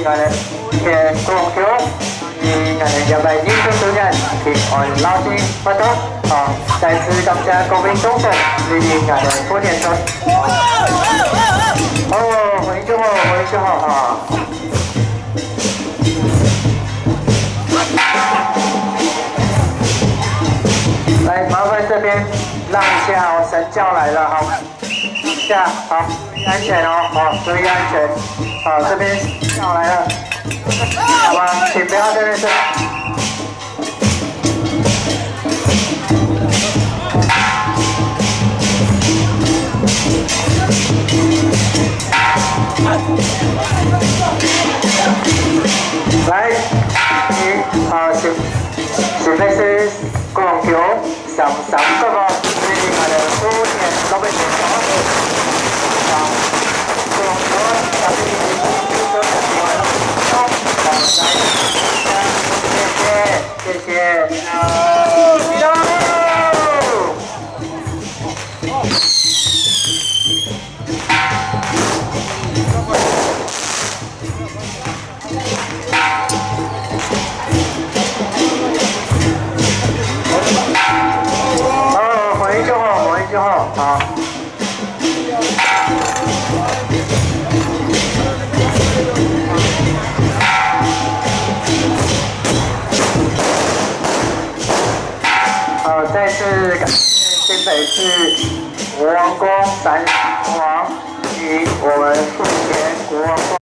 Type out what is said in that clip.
我哋嘅國橋，我哋入嚟英雄主任，我哋老師不多，再次感謝各位同學，我哋多點鐘。回去後啊。来，麻烦这边让一下哦，神教来了，好，让一下，好，注意安全哦，好，注意安全，好，这边教来了，好吗？请不要在那边。来，準備是國橋上嗰個你哋係9點9分鐘國橋特別都特別好，謝謝。就好，好。好，再次感谢新北市国王宫闪王及我们富田国王宫。